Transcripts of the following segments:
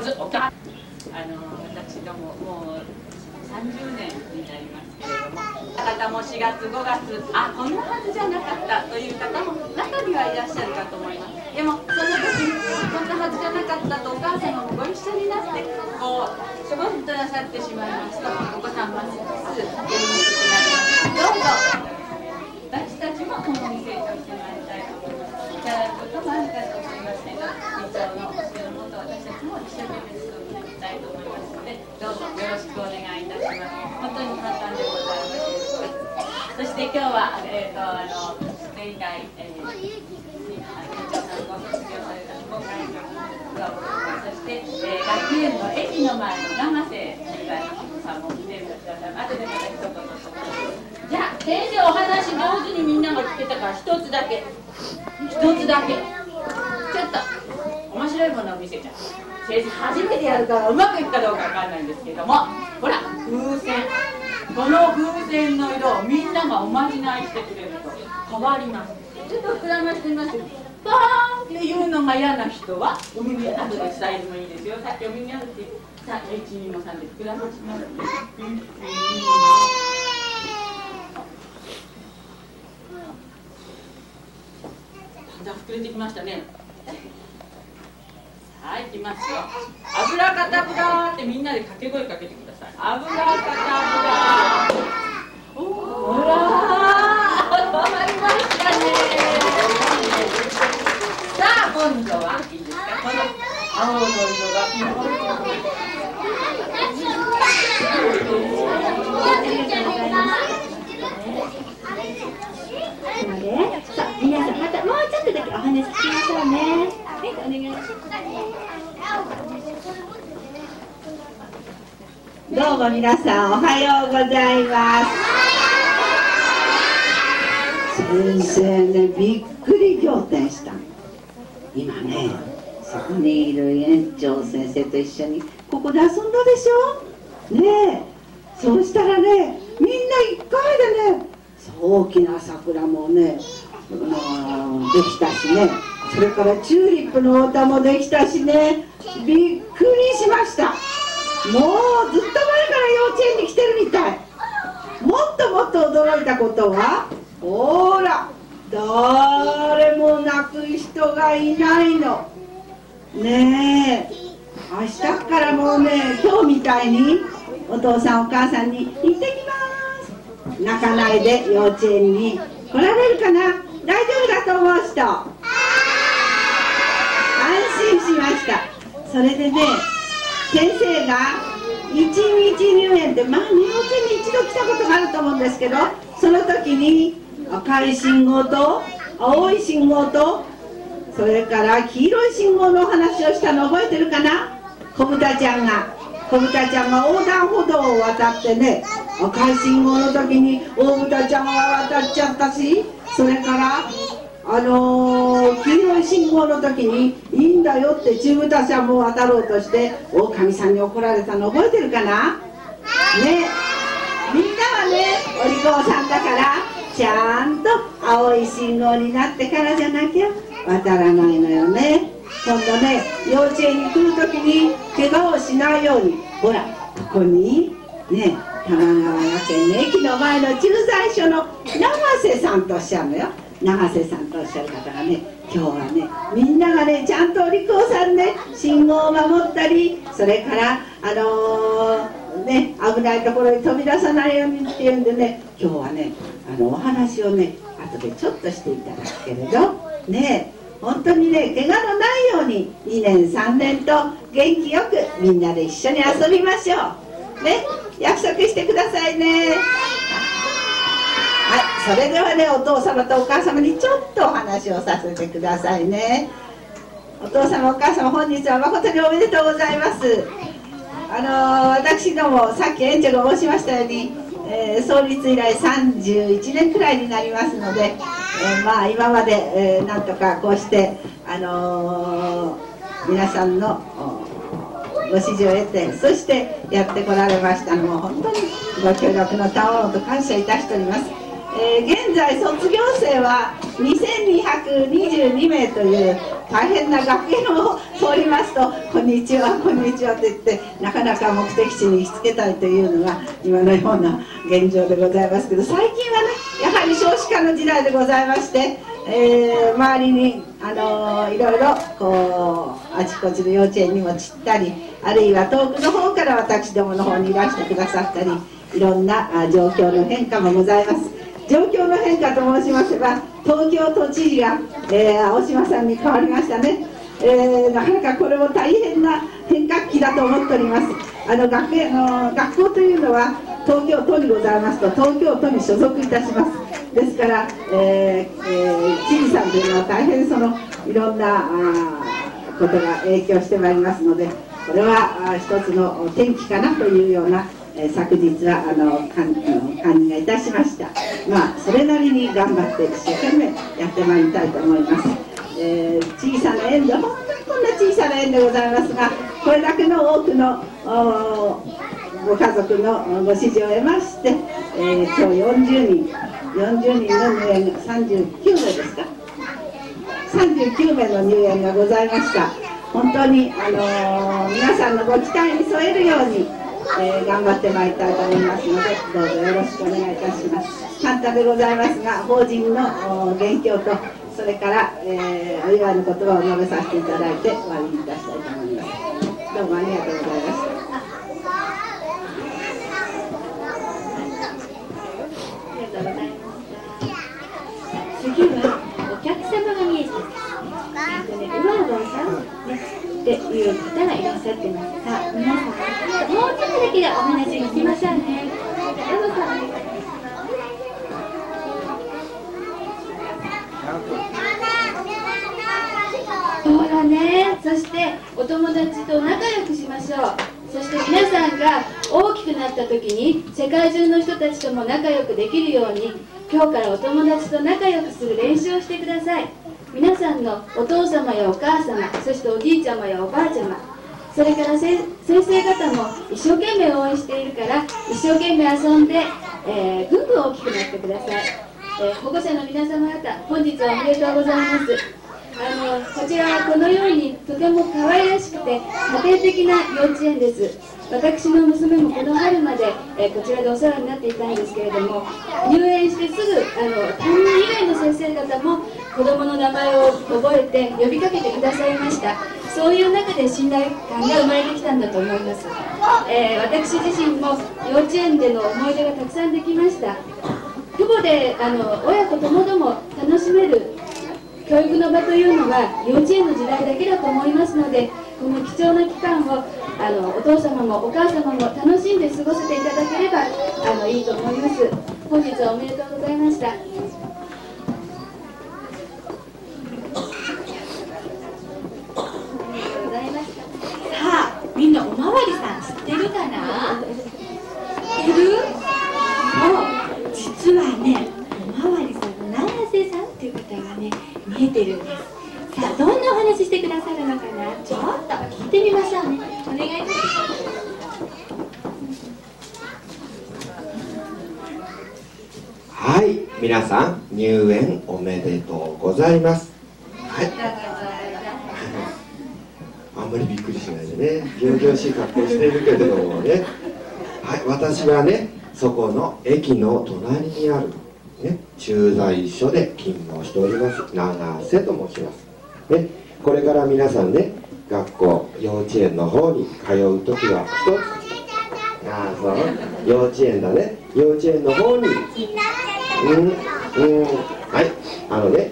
ず私どももう30年になりますけれども、方も4月5月こんなはずじゃなかったという方も中にはいらっしゃるかと思います。でもその時にこんなはずじゃなかったとお母様もご一緒になってこうしょぼんとなさってしまいますと、お子さんますますやりにくくなります。どうぞ私たちも共に成長してまいりたいと思います。いただくこともあるかと思いますけど、理長の教えのもと私たちも一生懸命努めていきたいと思いますので、どうぞよろしくお願いいたします。本当に簡単でございます。そして今日は前回理長さんご卒業されたご会場がおります。そして、学園の駅の前の永瀬さんも来てください。後でまた一言と。じゃあ先生お話上手にみんなが聞けたから一つだけちょっと面白いものを見せちゃう。先生初めてやるからうまくいくかどうかわかんないんですけれども、ほら風船、この風船の色をみんながおまじないしてくれると変わります。ちょっと膨らましてみますよ。パーンっていうのが嫌な人はお耳後でサイズもいいですよ。さっきお耳あるってさあ1、2の3で膨らまします。だんだん膨れてきましたね。はい、いきますよ。アブラカタブラーってみんなで掛け声かけてください。アブラカタブラー。ほらー、止まりましたね。さあ今度はいいですか。この青の色がピンポンピンポン。 さあ皆さんまたもうちょっとだけお話ししましょうね。はい、お願いします。どうも皆さんおはようございます。先生ね、びっくり仰天した。今ね、そこにいる園長先生と一緒にここで遊んだでしょね。えそうしたらね、みんな一回でね大きな桜もね、できたしね、それからチューリップの歌もできたしね、びっくりしました。もうずっと前から幼稚園に来てるみたい。もっともっと驚いたことは、ほら誰も泣く人がいないのね。え明日からもうね、今日みたいにお父さんお母さんに「行ってきます」泣かないで幼稚園に来られるかな。大丈夫だと思う人、安心しました。それでね、先生が一日入園って、まあ幼稚園に一度来たことがあると思うんですけど、その時に赤い信号と青い信号とそれから黄色い信号のお話をしたの覚えてるかな。子豚ちゃんが横断歩道を渡ってね、赤い信号の時に大豚ちゃんは渡っちゃったし、それから黄色い信号の時にいいんだよって中豚ちゃんも渡ろうとして狼さんに怒られたの覚えてるかなね。みんなはねお利口さんだからちゃんと青い信号になってからじゃなきゃ渡らないのよね。今度ね、幼稚園に来る時に怪我をしないように、ほらここにね、玉川学園の駅の前の駐在所の永瀬さんとおっしゃるのよ。永瀬さんとおっしゃる方がね、今日はねみんながねちゃんとお利口さんで信号を守ったり、それからね、危ないところに飛び出さないようにっていうんでね、今日はねお話をね後でちょっとしていただくけれどね、本当にね怪我のないように2年3年と元気よくみんなで一緒に遊びましょうね。約束してくださいね。はい、それではね、お父様とお母様にちょっとお話をさせてくださいね。お父様お母様、本日は誠におめでとうございます。私どもさっき園長が申しましたように、創立以来31年くらいになりますので、まあ今まで、なんとかこうして、皆さんのご支持を得て、そしてやってこられましたのも本当にご協力のたまもと感謝いたしております。現在卒業生は2222名という大変な学園を通りますと「こんにちはこんにちは」と言ってなかなか目的地に行きつけたいというのが今のような現状でございますけど、最近はねやはり少子化の時代でございまして、周りにいろいろこうあちこちの幼稚園にも散ったり、あるいは遠くの方から私どもの方にいらしてくださったり、いろんな状況の変化もございます。状況の変化と申しませば、東京都知事が、青島さんに変わりましたね。なかなかこれも大変な変革期だと思っております。学校というのは東京都にございますと東京都に所属いたします。ですから、知事さんというのは大変いろんなことが影響してまいりますので、これは一つの転機かなというような昨日は感じがいたしました。それなりに頑張って一生懸命やってまいりたいと思います。小さな園で本当にこんな小さな園でございますが、これだけの多くのご家族のご支持を得まして、今日40人の入園が39名ですか、39名の入園がございました。本当に皆さんのご期待に添えるように頑張ってまいりたいと思いますので、どうぞよろしくお願いいたします。簡単でございますが、法人の元凶とそれから、お祝いの言葉を述べさせていただいて終わりにいたしたいと思います。どうもありがとうございました。 次はお客様が見えてます。馬坊さんっていう方がいらっしゃってますが、皆さんもうちょっとだけお話聞きましょうね。馬坊さん。そうだね。そしてお友達と仲良くしましょう。そして皆さんが大きくなった時に世界中の人たちとも仲良くできるように、今日からお友達と仲良くする練習をしてください。皆さんのお父様やお母様、そしておじいちゃまやおばあちゃま、それから先生方も一生懸命応援しているから、一生懸命遊んで、ぐんぐん大きくなってください。保護者の皆様方、本日はおめでとうございます。こちらはこのようにとても可愛らしくて家庭的な幼稚園です。私の娘もこの春まで、こちらでお世話になっていたんですけれども、入園してすぐ担任以外の先生方も子どもの名前を覚えて呼びかけてくださいました。そういう中で信頼感が生まれてきたんだと思います。私自身も幼稚園での思い出がたくさんできました。父母で親子ともども楽しめる教育の場というのは幼稚園の時代だけだと思いますので、この貴重な期間をお父様もお母様も楽しんで過ごせていただければいいと思います。本日はおめでとうございました。みんなおまわりさん知ってるかな？知ってる？実はね、おまわりさんの七瀬さんっていう方がね、見えてるんです。さあ、どんなお話ししてくださるのかな？ちょっと聞いてみましょうね。お願いします。 はい、皆さん入園おめでとうございます。はい。あんまりびっくりしないでね、仰々しい格好しているけれどもね、はい、私はね、そこの駅の隣にある、ね、駐在所で勤務をしております永瀬と申します、ね、これから皆さんね、学校、幼稚園の方に通うときは一つ、そう、幼稚園だね、幼稚園の方に、はい、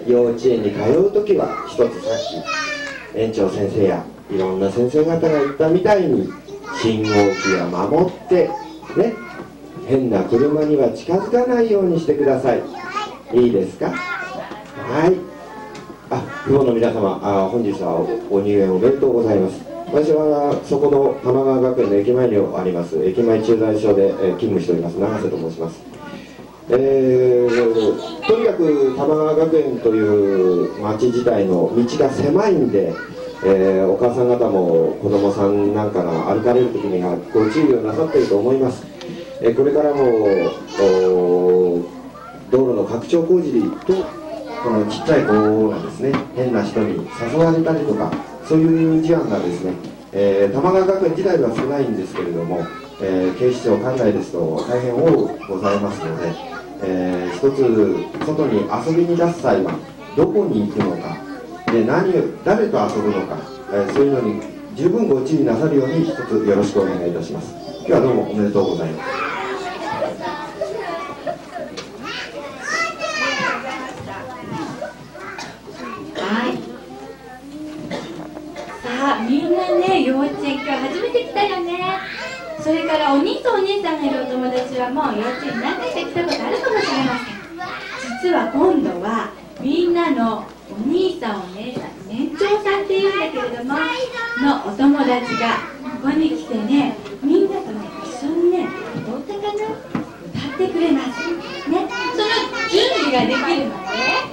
幼稚園に通うときは一つ、さっき園長先生やいろんな先生方が言ったみたいに信号機は守ってね、変な車には近づかないようにしてください。いいですか？はい。父母の皆様、本日はお入園おめでとうございます。私はそこの玉川学園の駅前にあります駅前駐在所で勤務しております永瀬と申します。とにかく玉川学園という町自体の道が狭いんで、お母さん方も子供さんなんかが歩かれる時にはご注意をなさっていると思います。これからも道路の拡張工事とこのちっちゃい子がですね、変な人に誘われたりとか、そういう事案がですね、玉川学園自体では少ないんですけれども、警視庁管内ですと大変多くございますので、一つ外に遊びに出す際はどこに行くのかで、誰と遊ぶのか、そういうのに十分ご注意なさるように一つよろしくお願いいたします。今日はどうもおめでとうございます。 はい。さあみんなね、幼稚園今日初めて来たよね。それからお兄とお姉さんがいるお友達はもう幼稚園何回か来たことあるかもしれません。実は今度はみんなのお兄さんお姉さん、年長さんっていうんだけれどものお友達がここに来てね、みんなとね一緒にね、お歌かな、歌ってくれますね。その準備ができるので、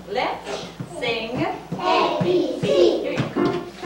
Let's sing ABC. Here you go.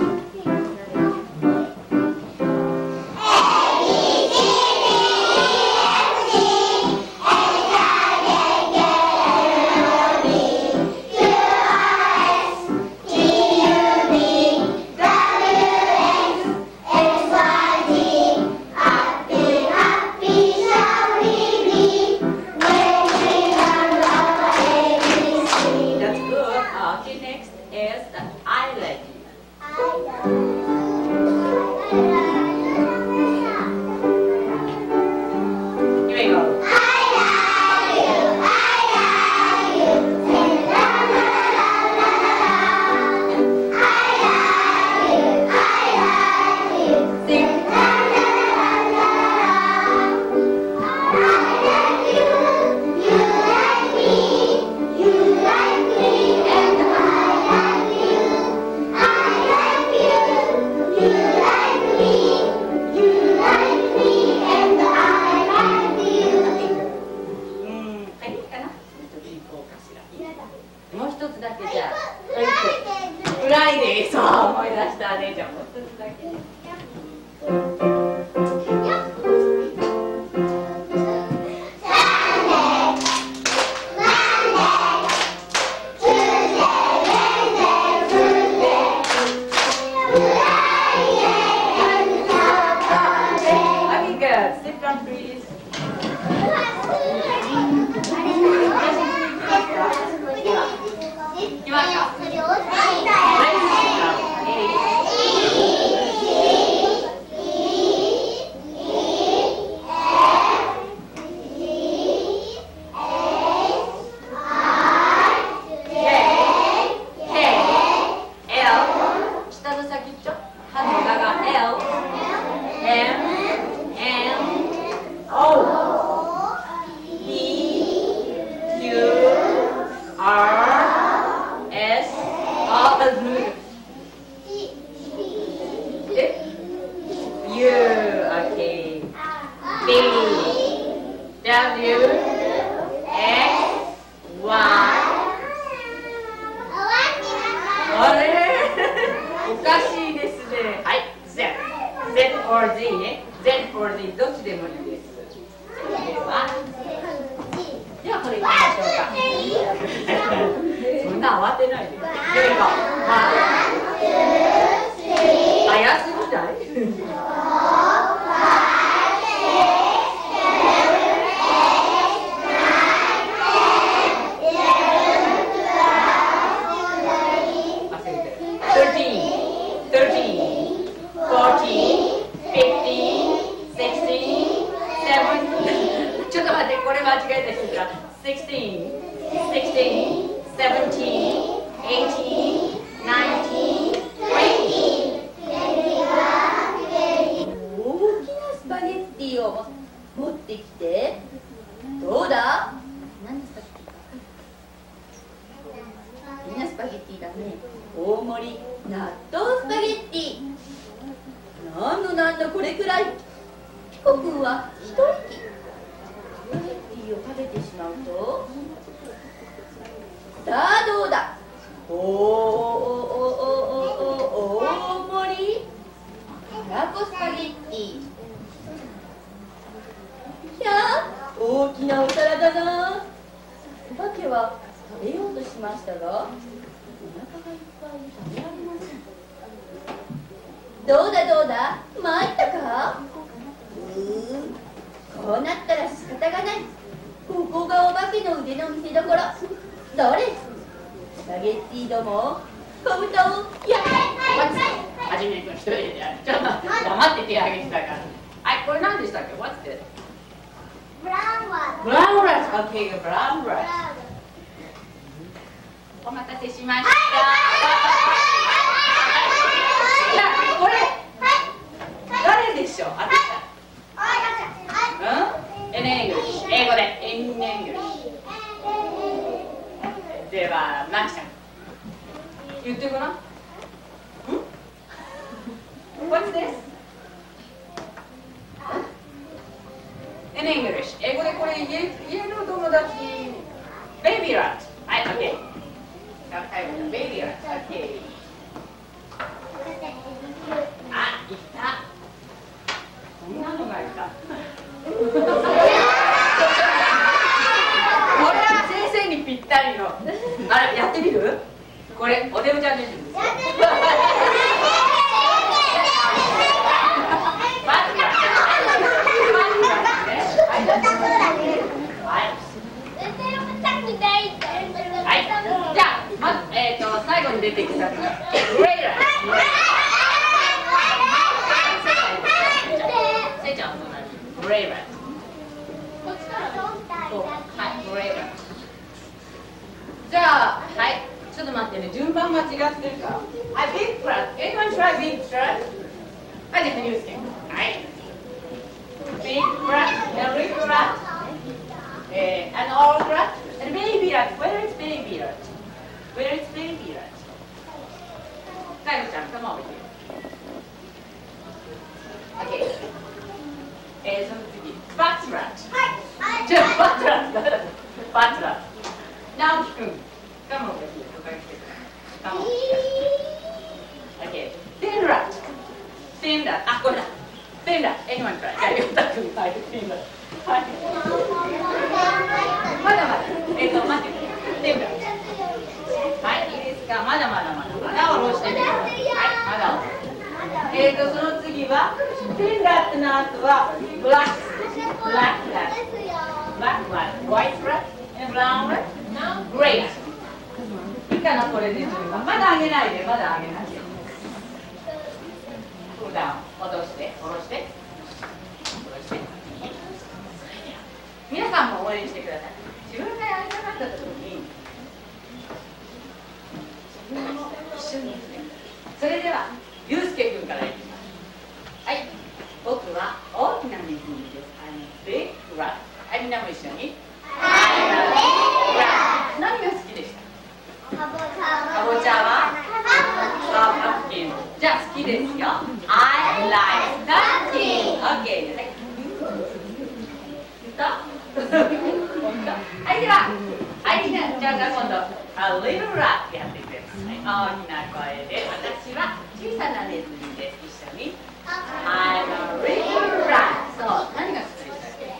What's this? In English. 英語でこれ言える友達。Baby rat. はい、OK。 最後のベイビーラッツ。OK。あ、いった。こんなのがいた。これは先生にぴったりの。あれ、やってみる？これ、おデブちゃんです。最後に出てきたのがグレイラー。せいちゃんと同じグレイラー。はい、グレイラー。じゃあ、はい、ちょっと待ってね、順番間違ってるから。はい、ビッグラット。Anyone try big rat? はい、じゃあ、ユースケ。はい。Big rat, a little rat, an old rat, and a baby rat. Where is baby rat?Where is baby rat? 最後ちゃん、頭を置いて。OK。その次、バッツラット。はい。じゃあ、バッツラット。バッツラット。直樹くん、頭を置いて。頭を置いて。OK。テンラット。テンラット。あ、これだ。テンラット。Anyone try? じゃあ、ヨタくん、はい、テンラット。はい。まだまだ。待って。テンラット。はい、いいですか。まだまだまだ。まだ下ろしてみてください。はい、まだ下ろして。その次は、テンラットの後は、ブラック。ブラックラット。ブラックラット。ホワイトラット。ブラウンラット。グレイラット。いいかな、これで順番。まだ上げないで、まだ上げないで。クールダウン。戻して、下ろして。下ろして。皆さんも応援してください。自分がやりたかった時に、それでは、ゆうすけくんからいきます。はい、僕は大きなネズミです。I'm a big rat。はい、みんなも一緒に。I'm a big rat。何が好きでした？かぼちゃは？パンプキン。じゃあ好きですよ。I like pumpkin。OK。はい。言った？はい、では、はい、じゃあ今度、A little rat やってくれます。大きな声で、私は小さなネズミです。一緒に。I'm a little rat。そう、何が好きでしたっけ？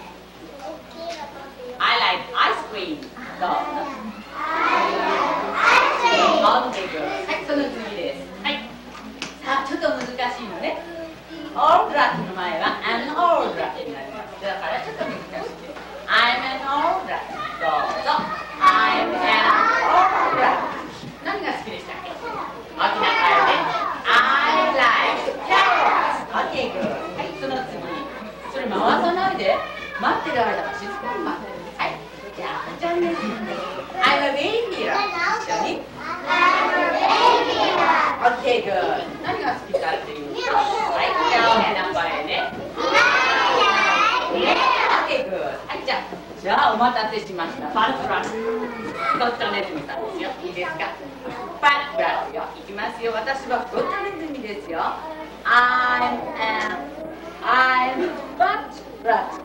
I like ice cream。どうぞ。OK、good。はい、その次です。はい。さあ、ちょっと難しいのね。Old rat の前は an old rat になります。だからちょっと難しいです。I'm an old rat。どうぞ。I'm an old rat。何が好きでしたっけ？大きな声で I like carrots。OK、good。はい、その次。それ回さないで。待ってる間は静かに待ってる。はい。じゃあ、じゃあね。I'm a baby rat。一緒に。OK、good。何が好きかっていうと、はい、じゃあ、大きな声で。OK、good。はい、じゃあお待たせしました。パッツラット。こっちのネズミさんですよ。いいですか？パッツラットよ。いきますよ。私はこっちのネズミですよ。I'm fat rat。